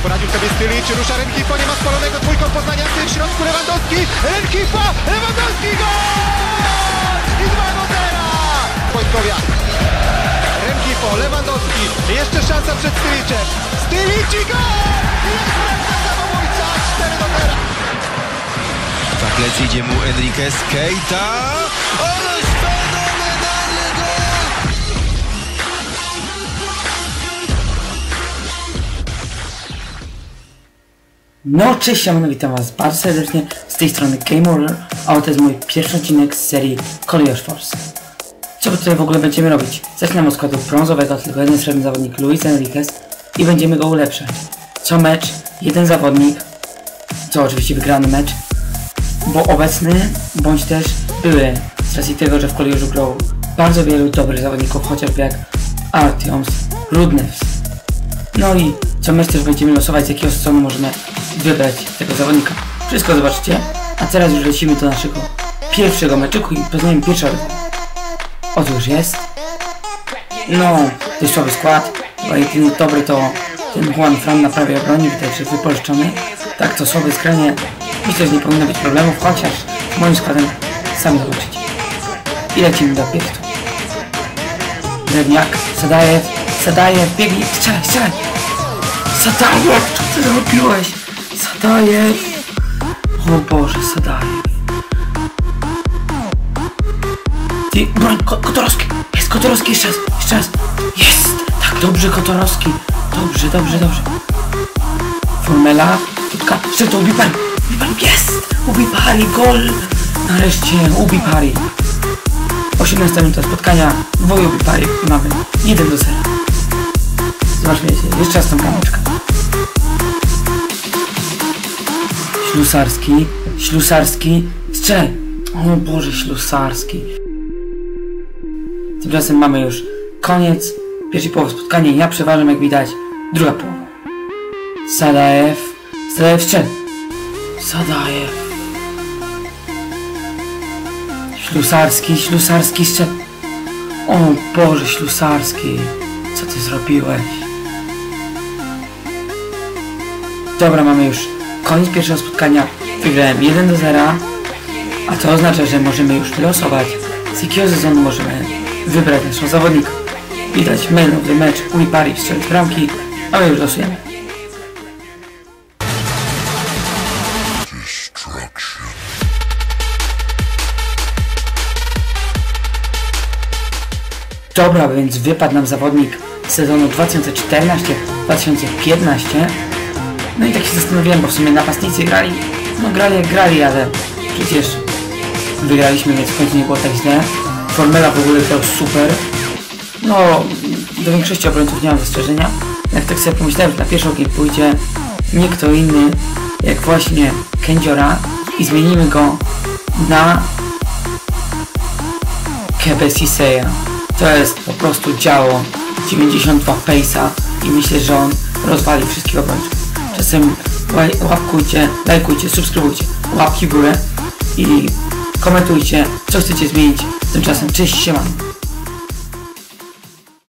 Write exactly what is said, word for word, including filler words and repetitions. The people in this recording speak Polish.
poradził sobie Stylicz, rusza Rękipo, nie ma spalonego, dwójką Poznania, w tym środku Lewandowski, Rękipo, Lewandowski, gol! I dwa do zera! Wojtkowia. Rękipo, Lewandowski, jeszcze szansa przed Styliczem, Stylicz i gol! I jest bramka samobójca, cztery do zera! Za plecy idzie mu Enriquez, Keita, ależ fenomenalny gol! No cześć, siemano, witam was bardzo serdecznie, z tej strony GameOrder, a to jest mój pierwszy odcinek z serii Colliers Force. Co tutaj w ogóle będziemy robić? Zaczynamy od składu brązowego, tylko jeden srebrny zawodnik Luis Enriquez i będziemy go ulepszać. Co mecz, jeden zawodnik, co oczywiście wygrany mecz, bo obecny, bądź też były, z racji tego, że w Collierzu grał bardzo wielu dobrych zawodników, chociażby jak Artyom, Rudnevs. No i co mecz też będziemy losować, z jakiego sezonu możemy wybrać tego zawodnika. Wszystko zobaczycie, a teraz już lecimy do naszego pierwszego meczyku i poznajemy pierwszy rywal. Otóż jest. No, dość słaby skład, bo jedyny dobry to ten Juan Fran na prawej obronie, widać, że wypożyczony. Tak to słabe skranie, myślę, że nie powinno być problemów, chociaż moim składem sami zobaczycie. I lecimy do obiektu. Drewniak, Sadajew, Sadajew, biegnij, strzelaj, strzelaj! Sadajew, co ty robiłeś? Sadajew! O Boże, Sadajew. Ty, broń, Ko Kotorowski! Jest Kotorowski, jeszcze raz, jeszcze raz! Jest! Tak, dobrze, Kotorowski! Dobrze, dobrze, dobrze. Formela, tutka, jeszcze to Ubipari! Ubipari, jest! Ubipari, gol! Nareszcie, Ubipari. osiemnasta minuta spotkania, dwoje Ubipari i mamy jeden do zera. Zobaczmy jeszcze raz tą brameczkę. Ślusarski, Ślusarski, strzelaj! O Boże, Ślusarski. Tymczasem mamy już koniec pierwszej połowy spotkania. Ja przeważam, jak widać, druga połowa. Sadajew, Sadajew strzel! Sadajew. Ślusarski, Ślusarski strzel! O Boże, Ślusarski. Co ty zrobiłeś? Dobra, mamy już koniec pierwszego spotkania. Wygrałem jeden do zera. A to oznacza, że możemy już losować, z jakiego sezonu możemy wybrać naszą zawodnika. Widać man of the match, Ubipari strzelił z bramki, a my już losujemy. Dobra, więc wypadł nam zawodnik sezonu dwa tysiące czternastego dwa tysiące piętnastego. No i tak się zastanowiłem, bo w sumie napastnicy grali, no grali jak grali, ale przecież wygraliśmy, więc w końcu nie było tak źle. Formela w ogóle grał super. No, do większości obrońców nie mam zastrzeżenia. Jak tak sobie pomyślałem, że na pierwszy ogień pójdzie nie kto inny, jak właśnie Kędziora i zmienimy go na Kebe Siseya. To jest po prostu działo dziewięćdziesiąt dwa pace'a i myślę, że on rozwali wszystkich obrońców. Czasem łapkujcie, lajkujcie, subskrybujcie, łapki w górę i komentujcie, co chcecie zmienić. Tymczasem cześć, siemano.